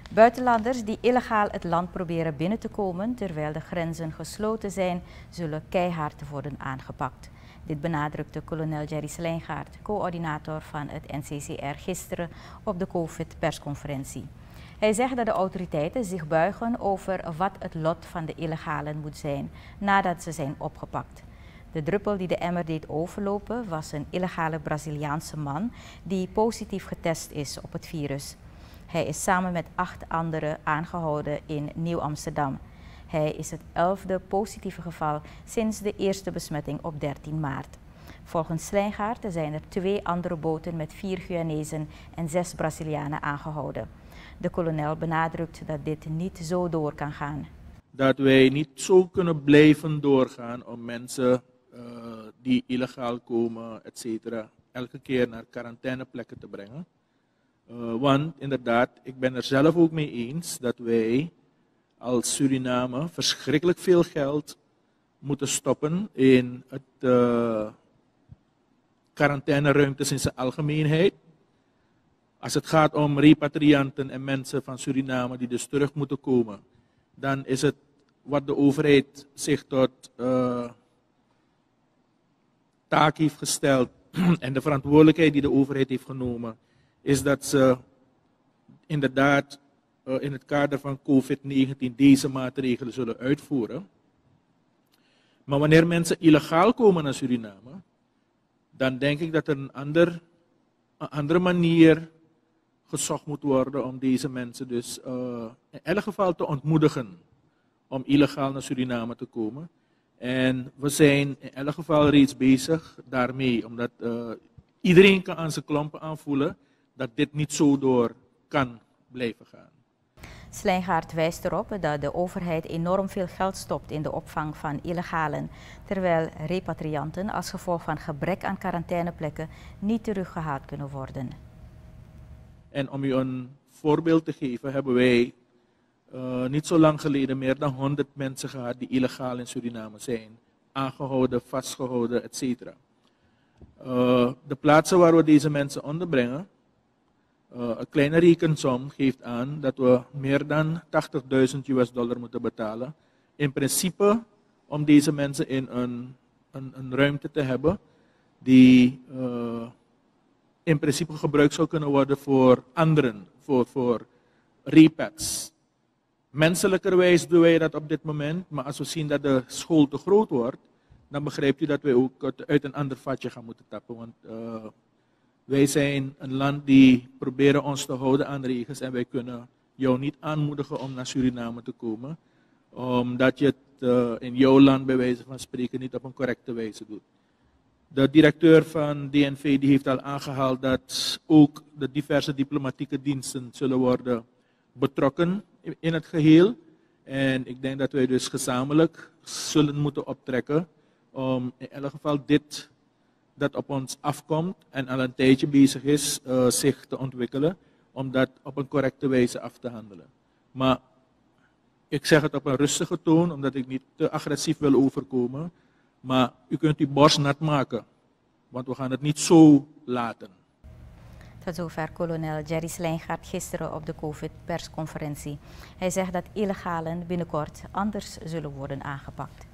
Buitenlanders die illegaal het land proberen binnen te komen terwijl de grenzen gesloten zijn, zullen keihard worden aangepakt. Dit benadrukte kolonel Jerry Slijngaard, coördinator van het NCCR, gisteren op de COVID-persconferentie. Hij zegt dat de autoriteiten zich buigen over wat het lot van de illegalen moet zijn nadat ze zijn opgepakt. De druppel die de emmer deed overlopen was een illegale Braziliaanse man die positief getest is op het virus. Hij is samen met 8 anderen aangehouden in Nieuw-Amsterdam. Hij is het 11e positieve geval sinds de eerste besmetting op 13 maart. Volgens Slijngaard zijn er 2 andere boten met 4 Guyanezen en 6 Brazilianen aangehouden. De kolonel benadrukt dat dit niet zo door kan gaan. Dat wij niet zo kunnen blijven doorgaan om mensen die illegaal komen, etc., elke keer naar quarantaineplekken te brengen. Want inderdaad, ik ben er zelf ook mee eens dat wij als Suriname verschrikkelijk veel geld moeten stoppen in het quarantaineruimtes in zijn algemeenheid. Als het gaat om repatrianten en mensen van Suriname die dus terug moeten komen, dan is het wat de overheid zich tot taak heeft gesteld en de verantwoordelijkheid die de overheid heeft genomen, is dat ze inderdaad in het kader van COVID-19 deze maatregelen zullen uitvoeren. Maar wanneer mensen illegaal komen naar Suriname, dan denk ik dat er een andere manier gezocht moet worden om deze mensen dus in elk geval te ontmoedigen om illegaal naar Suriname te komen. En we zijn in elk geval reeds bezig daarmee, omdat iedereen kan aan zijn klompen aanvoelen dat dit niet zo door kan blijven gaan. Slijngaard wijst erop dat de overheid enorm veel geld stopt in de opvang van illegalen, terwijl repatrianten als gevolg van gebrek aan quarantaineplekken niet teruggehaald kunnen worden. En om u een voorbeeld te geven, hebben wij niet zo lang geleden meer dan 100 mensen gehad die illegaal in Suriname zijn, aangehouden, vastgehouden, etc. De plaatsen waar we deze mensen onderbrengen, een kleine rekensom geeft aan dat we meer dan $80.000 moeten betalen. In principe om deze mensen in een ruimte te hebben die in principe gebruikt zou kunnen worden voor anderen, voor repads. Menselijkerwijs doen wij dat op dit moment, maar als we zien dat de school te groot wordt, dan begrijpt u dat wij ook uit een ander vatje gaan moeten tappen. Want wij zijn een land die proberen ons te houden aan regels en wij kunnen jou niet aanmoedigen om naar Suriname te komen, omdat je het in jouw land bij wijze van spreken niet op een correcte wijze doet. De directeur van DNV die heeft al aangehaald dat ook de diverse diplomatieke diensten zullen worden betrokken in het geheel. En ik denk dat wij dus gezamenlijk zullen moeten optrekken om in elk geval dit dat op ons afkomt en al een tijdje bezig is zich te ontwikkelen, om dat op een correcte wijze af te handelen. Maar ik zeg het op een rustige toon, omdat ik niet te agressief wil overkomen. Maar u kunt uw borst nat maken, want we gaan het niet zo laten. Tot zover kolonel Jerry Slijngaard gisteren op de COVID-persconferentie. Hij zegt dat illegalen binnenkort anders zullen worden aangepakt.